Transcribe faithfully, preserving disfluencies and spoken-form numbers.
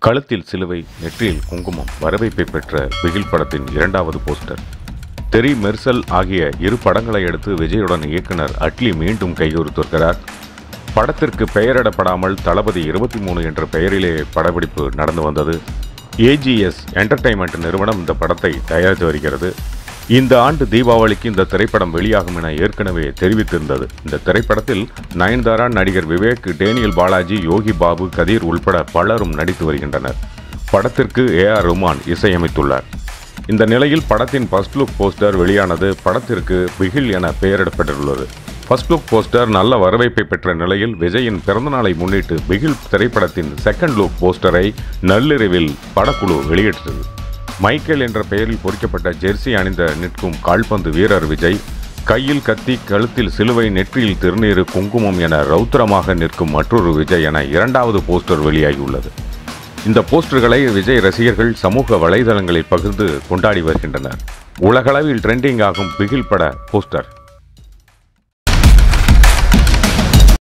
கழுத்தில் சிலுவை, நெற்றியில் குங்குமம் வரவேற்பை பெற்ற பிகில் படத்தின் இரண்டாவது போஸ்டர். தெரி மெர்சல் ஆகிய இரு படங்களை அடுத்து விஜயுடன் இயக்குனர் அட்லி மீண்டும் கைகோர்த்திருக்கிறார். படத்திற்கு பெயரிடப்படாமல் தளபதி இருபத்தி மூணு என்ற பெயரிலே படப்பிடிப்பு நடந்து வந்தது. ஏஜிஎஸ் என்டர்டைன்மெண்ட் நிறுவனம் இந்த படத்தை தயாரித்து வருகிறது. இந்த ஆண்டு தீபாவளிக்கு இந்த திரைப்படம் வெளியாகும் என ஏற்கனவே தெரிவித்திருந்தது. இந்த திரைப்படத்தில் நயன்தாரா, நடிகர் விவேக், டேனியல் பாலாஜி, யோகி பாபு, கதீர் உள்பட பலரும் நடித்து வருகின்றனர். படத்திற்கு ஏ ஆர் ரஹ்மான் இசையமைத்துள்ளார். இந்த நிலையில் படத்தின் ஃபர்ஸ்ட் லுக் போஸ்டர் வெளியானது. படத்திற்கு பிகில் என பெயரிடப்பட்டுள்ளது. ஃபர்ஸ்ட் லுக் போஸ்டர் நல்ல வரவேற்பை பெற்ற நிலையில் விஜயின் பிறந்தநாளை முன்னிட்டு பிகில் திரைப்படத்தின் செகண்ட் லுக் போஸ்டரை நள்ளிரவில் படக்குழு வெளியிட்டது. மைக்கேல் என்ற பெயரில் பொறிக்கப்பட்ட ஜெர்சி அணிந்த நிற்கும் கால்பந்து வீரர் விஜய், கையில் கத்தி, கழுத்தில் சிலுவை, நெற்றியில் திருநீறு, குங்குமம் என ரௌத்திரமாக நிற்கும் மற்றொரு விஜய் என இரண்டாவது போஸ்டர் வெளியாகியுள்ளது. இந்த போஸ்டர்களை விஜய் ரசிகர்கள் சமூக வலைதளங்களில் பகிர்ந்து கொண்டாடி வருகின்றனர். உலகளவில் ட்ரெண்டிங் ஆகும் பிகில் பட போஸ்டர்